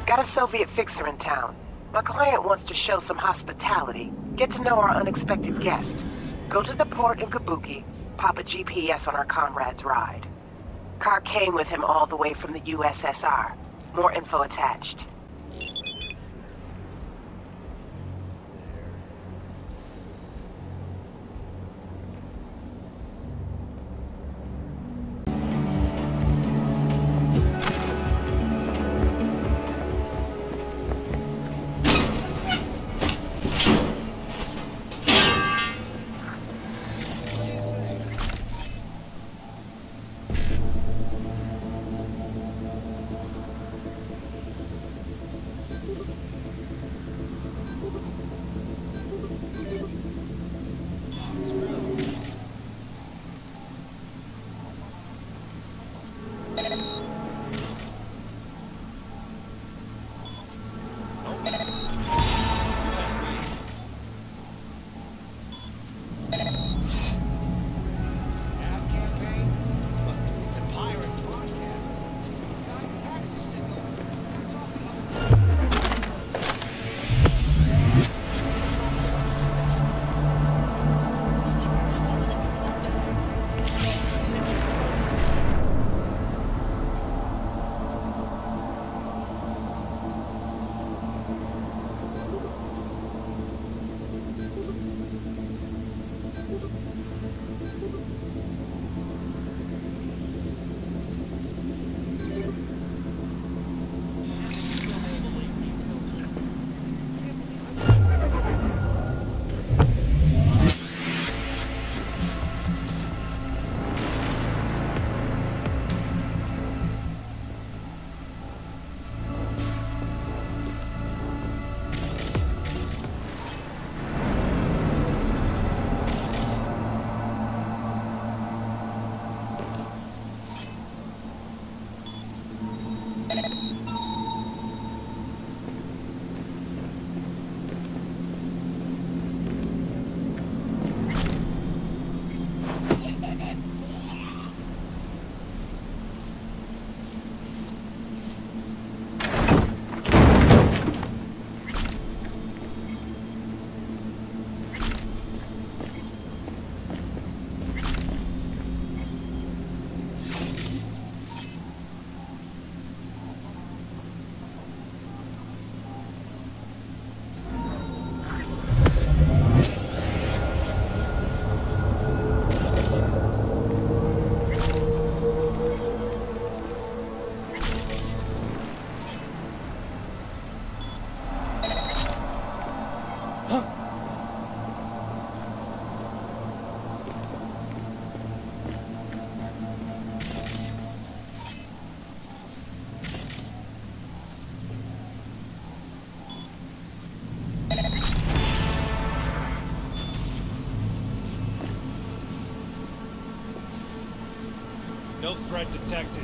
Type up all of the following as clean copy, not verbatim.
Got a Soviet fixer in town. My client wants to show some hospitality, get to know our unexpected guest. Go to the port in Kabuki, pop a GPS on our comrade's ride. Car came with him all the way from the USSR. More info attached. No threat detected.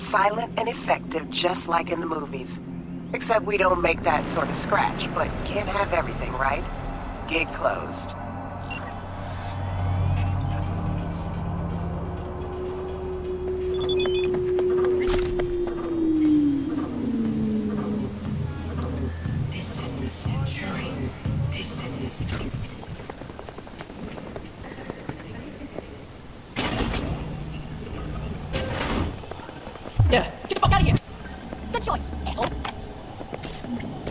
silent and effective just like in the movies. Except we don't make that sort of scratch, but can't have everything, right? Gig closed. Yeah, get the fuck out of here! Good choice, asshole!